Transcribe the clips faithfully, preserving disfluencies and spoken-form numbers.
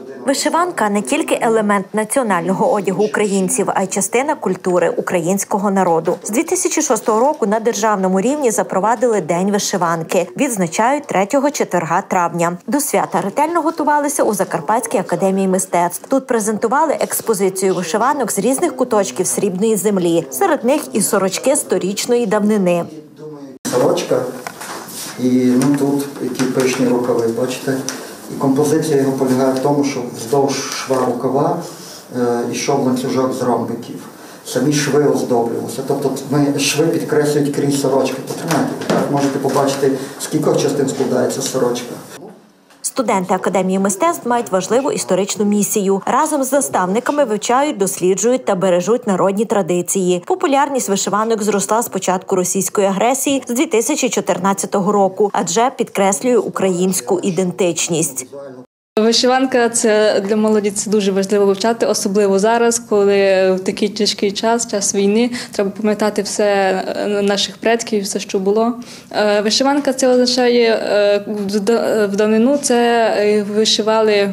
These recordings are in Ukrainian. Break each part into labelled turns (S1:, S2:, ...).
S1: Вишиванка – не тільки елемент національного одягу українців, а й частина культури українського народу. З дві тисячі шостого року на державному рівні запровадили День вишиванки. Відзначають третього четверга травня. До свята ретельно готувалися у Закарпатській академії мистецтв. Тут презентували експозицію вишиванок з різних куточків срібної землі. Серед них і сорочки сторічної давнини.
S2: Сорочка і ну, тут які пишні рукави, бачите? І композиція його полягає в тому, що вздовж шва рукава е, йшов ланцюжок з ромбиків. Самі шви оздоблювалися. Тобто ми шви підкреслюють крізь сорочки. Потримайте, так можете побачити, з кількох частин складається сорочка.
S1: Студенти Академії мистецтв мають важливу історичну місію. Разом з наставниками вивчають, досліджують та бережуть народні традиції. Популярність вишиванок зросла з початку російської агресії з дві тисячі чотирнадцятого року, адже підкреслює українську ідентичність.
S3: Вишиванка – це для молоді це дуже важливо вивчати, особливо зараз, коли в такий тяжкий час, час війни, треба пам'ятати все наших предків, все, що було. Вишиванка – це означає, в давнину це вишивали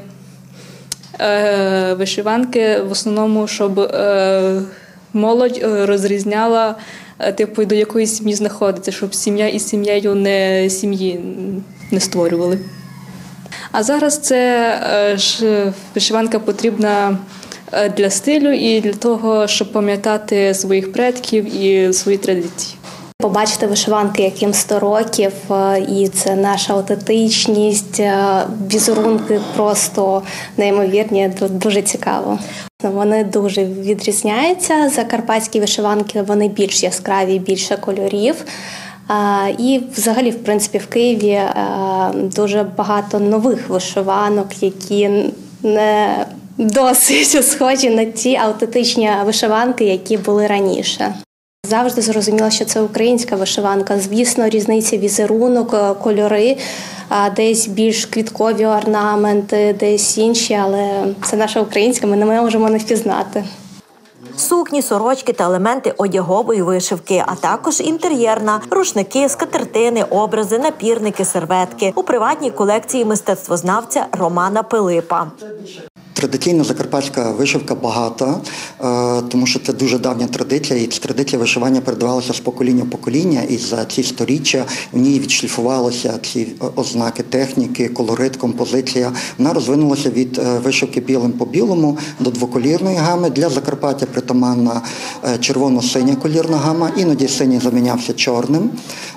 S3: вишиванки в основному, щоб молодь розрізняла, типу, до якої сім'ї знаходиться, щоб сім'я із сім'єю не сім'ї не створювали. А зараз це ж вишиванка потрібна для стилю і для того, щоб пам'ятати своїх предків і свої традиції.
S4: Побачити вишиванки, яким сто років, і це наша аутентичність, візерунки просто неймовірні, дуже цікаво. Вони дуже відрізняються, закарпатські вишиванки, вони більш яскраві, більше кольорів. І взагалі, в принципі, в Києві дуже багато нових вишиванок, які не досить схожі на ті аутентичні вишиванки, які були раніше. Завжди зрозуміло, що це українська вишиванка. Звісно, різниця візерунок, кольори, десь більш квіткові орнаменти, десь інші, але це наша українська, ми не можемо не впізнати.
S1: Сукні, сорочки та елементи одягової вишивки, а також інтер'єрна, рушники, скатертини, образи, напірники, серветки. У приватній колекції мистецтвознавця Романа Пилипа.
S2: Традиційна закарпатська вишивка багата, тому що це дуже давня традиція, і ця традиція вишивання передавалася з покоління в покоління, і за ці сторіччя в ній відшліфувалися ці ознаки техніки, колорит, композиція. Вона розвинулася від вишивки білим по білому до двоколірної гами. Для Закарпаття притаманна червоно-синя колірна гама, іноді синій замінявся чорним.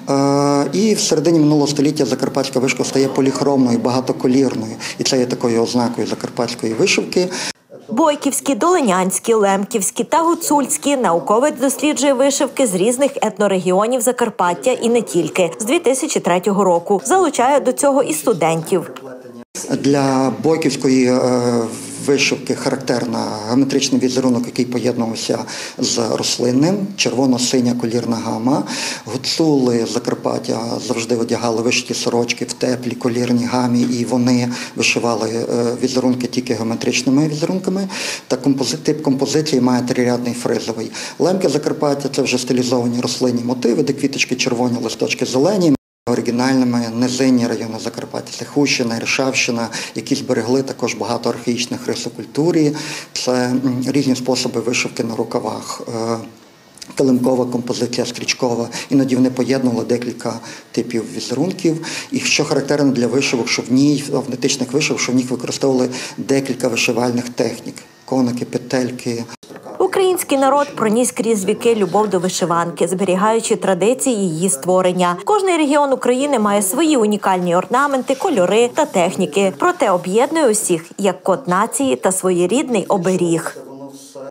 S2: І в середині минулого століття закарпатська вишивка стає поліхромною, багатоколірною, і це є такою ознакою закарпатської вишивки.
S1: Бойківські, долинянські, лемківські та гуцульські науковець досліджує вишивки з різних етнорегіонів Закарпаття і не тільки. З дві тисячі третього року залучає до цього і студентів.
S2: Для бойківської вишивки характерна геометричний візерунок, який поєднувався з рослинним, червоно-синя колірна гама. Гуцули Закарпаття завжди одягали вишиті сорочки в теплій колірній гамі, і вони вишивали візерунки тільки геометричними візерунками. Та тип композиції має трирядний фризовий. Лемки Закарпаття – це вже стилізовані рослинні мотиви, де квіточки червоні, листочки зелені. Оригінальними низинні райони Закарпаття – це Хущина, Іршавщина, які зберегли також багато архаїчних рис у культурі. Це різні способи вишивки на рукавах. Килимкова композиція, стрічкова. Іноді вони поєднували декілька типів візерунків. І що характерно для вишивок, що в ній, в автентичних вишивок, що в них використовували декілька вишивальних технік. Коники, петельки.
S1: Український народ проніс крізь віки любов до вишиванки, зберігаючи традиції її створення. Кожний регіон України має свої унікальні орнаменти, кольори та техніки. Проте об'єднує усіх як код нації та своєрідний оберіг.